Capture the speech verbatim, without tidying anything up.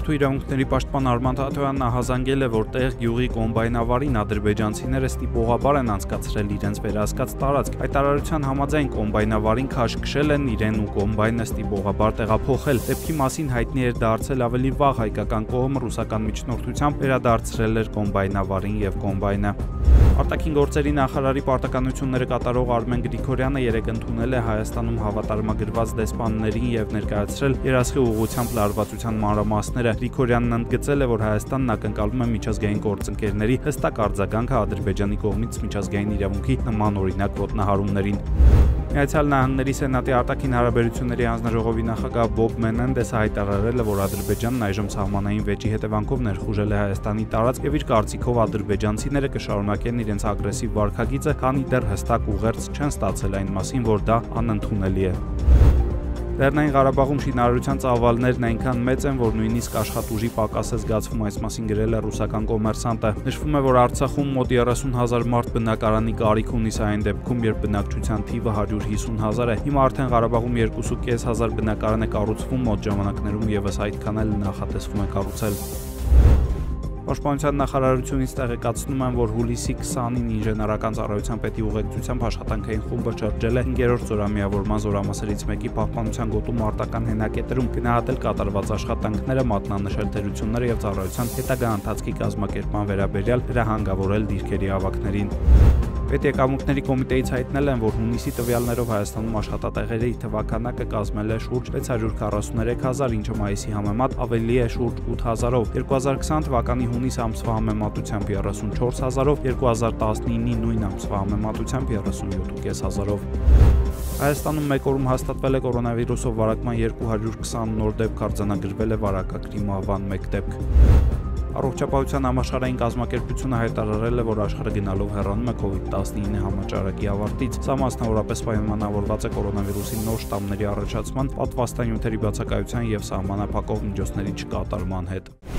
Մարդու իրավունքների պաշտպան Արման Թաթոյանն ահազանգել է, որ տեղ գյուղի կոմբայնավարին ադրբեջանցիները ստիպողաբար են անցկացրել իրենց վերահսկած տարածք։ Հայտարարության համաձայն կոմբայնավարին քաշքշել են իրեն ու կոմբայնը ստիպողաբար տեղափոխել։ Դեպքի մասին հայտնի էր դարձել ավելի վաղ հայկական կողմը ռուսական միջնորդությամբ վերադարձրել էր կոմբայնավարին եւ կոմբայնը։ Արտաքին գործերի նախարարի պարտականությունները կատարող Արմեն Գրիգորյանը երեկ ընդունել է Հայաստանում հավատարմագրված դեսպաններին եւ ներկայացրել երասխի ուղղությամբ լարվածության մանրամասները։ Գրիգորյանն ընդգծել է, որ Հայաստանն ակնկալում է միջազգային գործընկերների հստակ արձագանքը Ադրբեջանի կողմից միջազգային իրավունքի նման օրինակ ոտնահարումներին։ Միացյալ Նահանգների Սենատի արտաքին հարաբերությունների հանձնաժողովի նախագահ Բոբ Մենենդեսը հայտարարել է, որ Ադրբեջանն այժմ սահմանային վեճի հետևանքով ներխուժել է Հայաստանի տարածք եւ իր կարծիքով ադրբեջանցիները կշարունակեն իրենց ագրեսիվ վարքագիծը, քանի դեռ հստակ ուղերձ չեն ստացել այն մասին, որ դա անընդունելի է։ Լեռնային Ղարաբաղում շինարարության ծավալներն այնքան մեծ են, որ նույնիսկ աշխատուժի պակաս է զգացվում, այս մասին գրել է ռուսական կոմերսանտը։ Նշվում է, որ Արցախում մոտ երեսուն հազար մարդ բնակարանի կարիք ունի, սա այն դեպքում, երբ բնակչության թիվը հարյուր հիսուն հազար է։ Հիմա արդեն Ղարաբաղում երկու կես հազար բնակարան է կառուցվում, մոտ ժամանակներում եւս այդքան էլ նախատեսվում է կառուցել։ Պաշտպանության նախարարությունից տեղեկացնում են, որ հուլիսի քսանին ինժեներական ծառայության պետի ուղեկցությամբ աշխատանքային խումբը շրջել է հինգերորդ զորամիավորման զորամասերից մեկի պահպանության գոտու մարտական հենակետերում, գնահատել կատարված աշխատանքները, մատնանշել թերությունները եւ ծառայության հետագա ընթացքի կազմակերպման վերաբերյալ հրահանգավորել դիրքերի ավակներին։ Պետեկամուտների կոմիտեից հայտնել են, որ հունիսի տվյալներով Հայաստանում աշխատատեղերի թվականակը կազմել է շուրջ վեց հարյուր քառասուններեք հազար, ինչը մայիսի համեմատ ավելի է շուրջ ութ հազարով։ երկու հազար քսան թվականի հունիս ամսվա համեմատությամբ երեսունչորս հազարով, երկու հազար տասնինի նույն ամսվա համեմատությամբ երեսունյոթ կես հազարով։ Հայաստանում մեկ օրում հաստատվել է կորոնավիրուսով վարակման երկու հարյուր քսան նոր դեպք, արձանագրվել է վարակագրի մահվան մեկ դեպք։ Առողջապահության համաշխարհային կազմակերպությունը հայտարարել է, որ աշխարհը գնալով հեռանում է կովիդ տասնինը համաճարակի ավարտից։ Սա մասնավորապես պայմանավորված է կորոնավիրուսի նոր շտամների առաջացման, պատվաստանյութերի բացակայության եւ սահմանափակող միջոցների չկատարման հետ։